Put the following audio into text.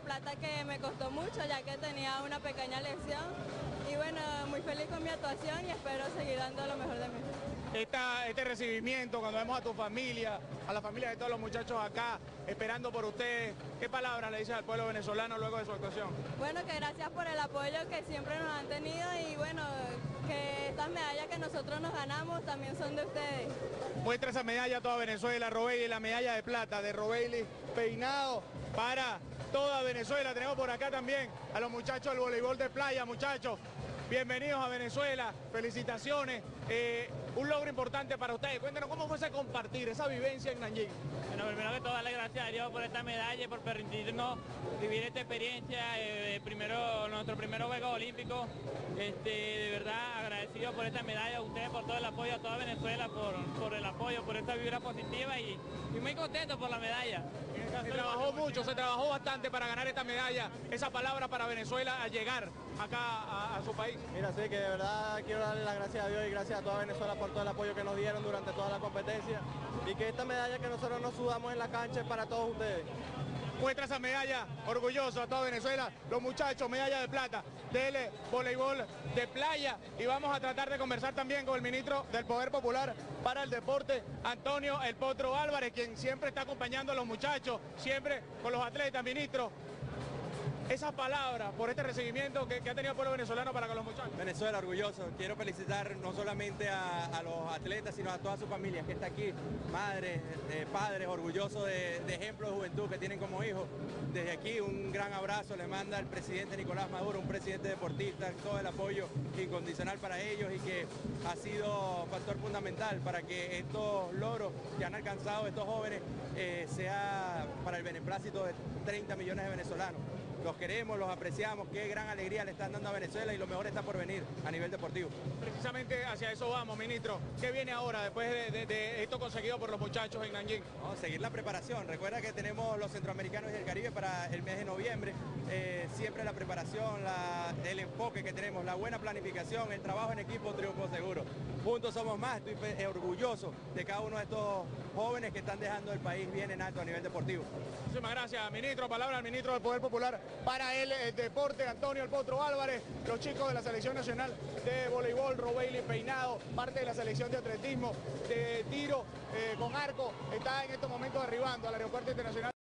Plata que me costó mucho ya que tenía una pequeña lesión. Y bueno, muy feliz con mi actuación y espero seguir dando lo mejor de mí. Este recibimiento, cuando vemos a tu familia, a la familia de todos los muchachos acá, esperando por ustedes, ¿qué palabras le dices al pueblo venezolano luego de su actuación? Bueno, que gracias por el apoyo que siempre nos han tenido y bueno, que estas medallas que nosotros nos ganamos también son de ustedes. Muestra esa medalla a toda Venezuela, Robeili, la medalla de plata de Robeili Peinado para toda Venezuela. Tenemos por acá también a los muchachos del voleibol de playa, muchachos. Bienvenidos a Venezuela, felicitaciones, un logro importante para ustedes. Cuéntenos cómo fue ese compartir, esa vivencia en Nanjing. Bueno, primero que todo, darle gracias a Dios por esta medalla y por permitirnos vivir esta experiencia, nuestro primer Juego Olímpico. De verdad, agradecido por esta medalla, a ustedes por todo el apoyo, a toda Venezuela por el apoyo, por esta vibra positiva y muy contento por la medalla. Se trabajó mucho, se trabajó bastante para ganar esta medalla, esa palabra para Venezuela al llegar acá a su país. Mira, sí, que de verdad quiero darle las gracias a Dios y gracias a toda Venezuela por todo el apoyo que nos dieron durante toda la competencia y que esta medalla que nosotros nos sudamos en la cancha es para todos ustedes. Muestra esa medalla, orgulloso a toda Venezuela, los muchachos, medalla de plata del voleibol de playa, y vamos a tratar de conversar también con el ministro del Poder Popular para el Deporte, Antonio El Potro Álvarez, quien siempre está acompañando a los muchachos, siempre con los atletas. Ministro, esas palabras por este recibimiento que ha tenido el pueblo venezolano para con los muchachos. Venezuela, orgulloso. Quiero felicitar no solamente a los atletas, sino a toda su familia que está aquí, madres, padres, orgullosos de ejemplos de juventud que tienen como hijos. Desde aquí un gran abrazo le manda el presidente Nicolás Maduro, un presidente deportista, todo el apoyo incondicional para ellos y que ha sido factor fundamental para que estos logros que han alcanzado estos jóvenes sea para el beneplácito de 30 millones de venezolanos. Los queremos, los apreciamos, qué gran alegría le están dando a Venezuela y lo mejor está por venir a nivel deportivo. Precisamente hacia eso vamos, ministro. ¿Qué viene ahora después de esto conseguido por los muchachos en Nanjing? No, seguir la preparación. Recuerda que tenemos los centroamericanos y el Caribe para el mes de noviembre. Siempre la preparación, el enfoque que tenemos, la buena planificación, el trabajo en equipo, triunfo seguro. Juntos somos más, estoy orgulloso de cada uno de estos jóvenes que están dejando el país bien en alto a nivel deportivo. Muchísimas gracias, ministro. Palabra al ministro del Poder Popular para el deporte, Antonio El Potro Álvarez. Los chicos de la Selección Nacional de Voleibol, Robeili Peinado, parte de la selección de atletismo, de tiro con arco, está en estos momentos arribando al Aeropuerto Internacional